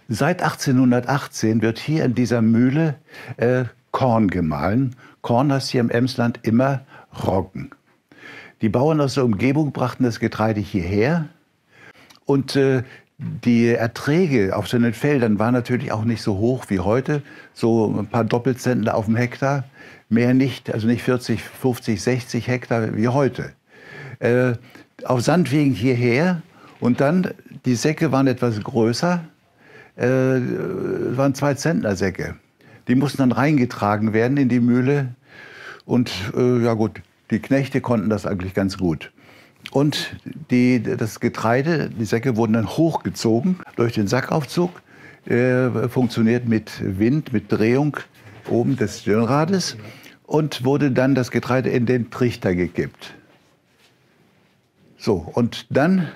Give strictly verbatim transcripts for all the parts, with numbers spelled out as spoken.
Seit achtzehnhundertachtzehn wird hier in dieser Mühle äh, Korn gemahlen. Korn heißt hier im Emsland immer Roggen. Die Bauern aus der Umgebung brachten das Getreide hierher. Und äh, die Erträge auf den Feldern waren natürlich auch nicht so hoch wie heute. So ein paar Doppelzentner auf dem Hektar. Mehr nicht, also nicht vierzig, fünfzig, sechzig Hektar wie heute. Äh, auf Sandwegen hierher. Und dann, die Säcke waren etwas größer. Äh, waren zwei Zentner Säcke. Die mussten dann reingetragen werden in die Mühle. Und äh, ja gut, die Knechte konnten das eigentlich ganz gut. Und die, das Getreide, die Säcke wurden dann hochgezogen durch den Sackaufzug. Äh, funktioniert mit Wind, mit Drehung oben des Stirnrades. Und wurde dann das Getreide in den Trichter gekippt. So, und dann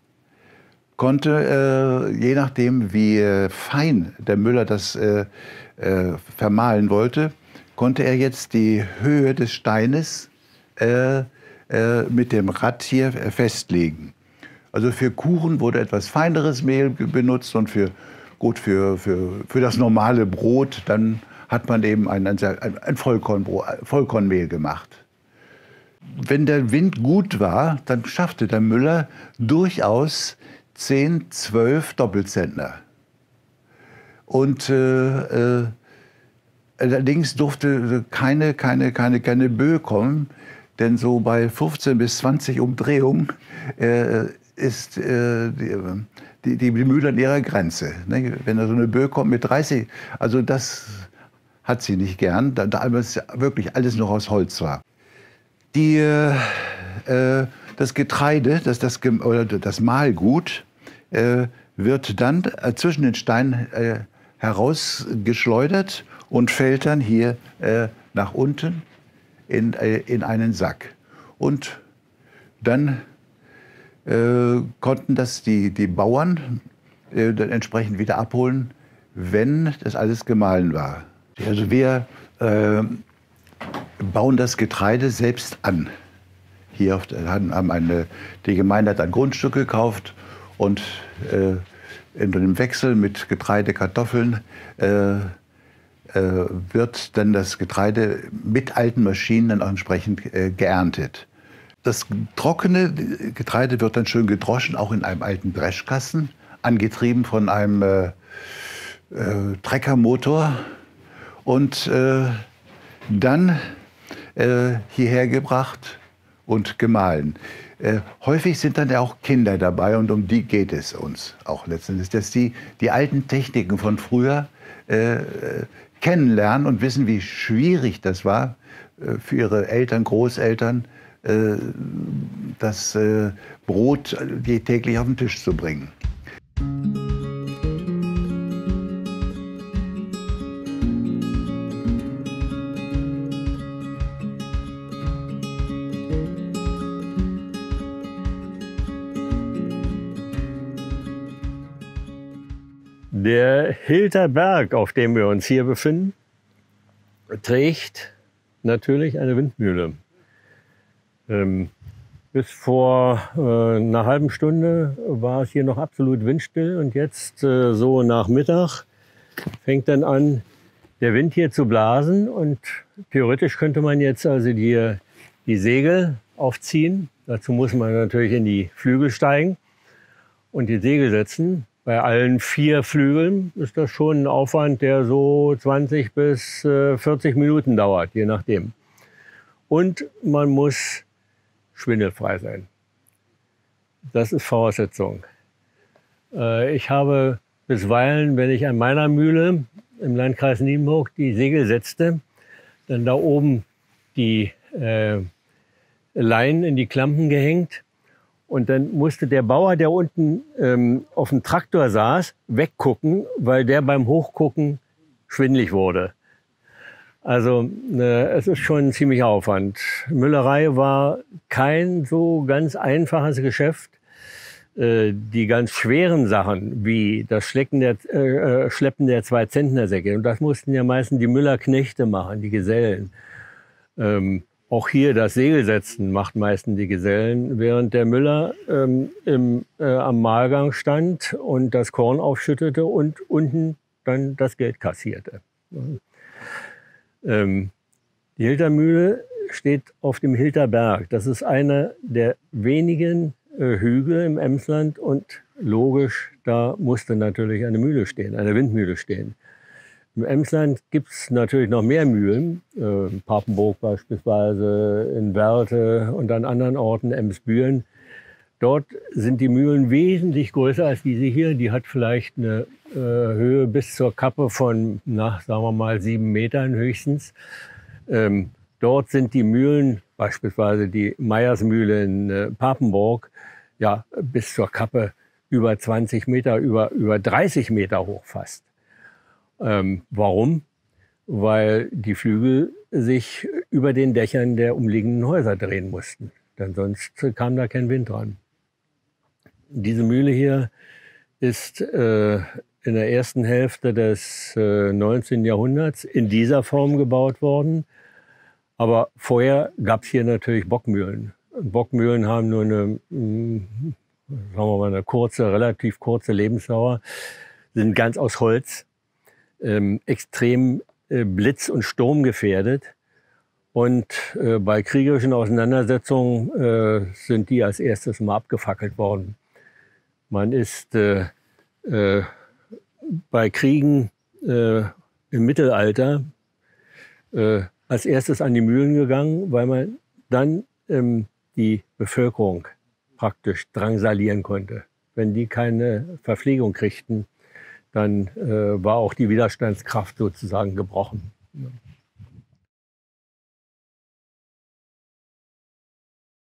konnte, äh, je nachdem wie äh, fein der Müller das äh, äh, vermahlen wollte, konnte er jetzt die Höhe des Steines äh, äh, mit dem Rad hier festlegen. Also für Kuchen wurde etwas feineres Mehl benutzt und für, gut, für, für, für das normale Brot, dann hat man eben ein, ein, ein Vollkornbrot, Vollkornmehl gemacht. Wenn der Wind gut war, dann schaffte der Müller durchaus zehn, zwölf Doppelzentner. Und äh, äh, allerdings durfte keine, keine, keine, keine Böe kommen, denn so bei fünfzehn bis zwanzig Umdrehungen äh, ist äh, die, die, die Mühle an ihrer Grenze. Ne? Wenn da so eine Böe kommt mit dreißig, also das hat sie nicht gern, da, da wirklich alles noch aus Holz war. Die, äh, das Getreide, das, das, oder das Mahlgut, äh, wird dann äh, zwischen den Steinen äh, herausgeschleudert und fällt dann hier äh, nach unten in, äh, in einen Sack. Und dann äh, konnten das die, die Bauern äh, dann entsprechend wieder abholen, wenn das alles gemahlen war. Also wir äh, bauen das Getreide selbst an. Hier auf, haben eine, die Gemeinde hat ein Grundstück gekauft und äh, in dem Wechsel mit Getreide, Kartoffeln äh, äh, wird dann das Getreide mit alten Maschinen dann auch entsprechend äh, geerntet. Das trockene Getreide wird dann schön gedroschen, auch in einem alten Dreschkasten, angetrieben von einem äh, äh, Treckermotor und äh, dann äh, hierher gebracht und gemahlen. Äh, häufig sind dann ja auch Kinder dabei und um die geht es uns auch letztendlich, dass die die alten Techniken von früher äh, kennenlernen und wissen, wie schwierig das war äh, für ihre Eltern, Großeltern, äh, das äh, Brot täglich auf den Tisch zu bringen. Der Hilter Berg, auf dem wir uns hier befinden, trägt natürlich eine Windmühle. Ähm, bis vor äh, einer halben Stunde war es hier noch absolut windstill und jetzt äh, so nach Mittag fängt dann an, der Wind hier zu blasen und theoretisch könnte man jetzt also die, die Segel aufziehen. Dazu muss man natürlich in die Flügel steigen und die Segel setzen. Bei allen vier Flügeln ist das schon ein Aufwand, der so zwanzig bis vierzig Minuten dauert, je nachdem. Und man muss schwindelfrei sein. Das ist Voraussetzung. Ich habe bisweilen, wenn ich an meiner Mühle im Landkreis Nienburg die Segel setzte, dann da oben die äh, Leinen in die Klampen gehängt. Und dann musste der Bauer, der unten ähm, auf dem Traktor saß, weggucken, weil der beim Hochgucken schwindelig wurde. Also äh, es ist schon ein ziemlicher Aufwand. Müllerei war kein so ganz einfaches Geschäft. Äh, die ganz schweren Sachen, wie das Schlecken der, äh, Schleppen der Zwei-Zentner-Säcke, und das mussten ja meistens die Müllerknechte machen, die Gesellen. Ähm, auch hier das Segel setzen macht meistens die Gesellen, während der Müller ähm, im, äh, am Mahlgang stand und das Korn aufschüttete und unten dann das Geld kassierte. Ähm, die Hiltermühle steht auf dem Hilterberg. Das ist einer der wenigen äh, Hügel im Emsland und logisch, da musste natürlich eine Mühle stehen, eine Windmühle stehen. Im Emsland gibt es natürlich noch mehr Mühlen, äh, in Papenburg beispielsweise, in Werthe und an anderen Orten, Emsbüren. Dort sind die Mühlen wesentlich größer als diese hier. Die hat vielleicht eine äh, Höhe bis zur Kappe von, na, sagen wir mal, sieben Metern höchstens. Ähm, dort sind die Mühlen, beispielsweise die Meyersmühle in äh, Papenburg, ja, bis zur Kappe über zwanzig Meter, über, über dreißig Meter hoch fast. Ähm, warum? Weil die Flügel sich über den Dächern der umliegenden Häuser drehen mussten. Denn sonst kam da kein Wind dran. Diese Mühle hier ist äh, in der ersten Hälfte des äh, neunzehnten Jahrhunderts in dieser Form gebaut worden. Aber vorher gab es hier natürlich Bockmühlen. Bockmühlen haben nur eine, mh, sagen wir mal, eine kurze, relativ kurze Lebensdauer, sind ganz aus Holz. Ähm, extrem äh, blitz- und sturmgefährdet. Und äh, bei kriegerischen Auseinandersetzungen äh, sind die als erstes mal abgefackelt worden. Man ist äh, äh, bei Kriegen äh, im Mittelalter äh, als erstes an die Mühlen gegangen, weil man dann ähm, die Bevölkerung praktisch drangsalieren konnte. Wenn die keine Verpflegung kriegten, dann äh, war auch die Widerstandskraft sozusagen gebrochen.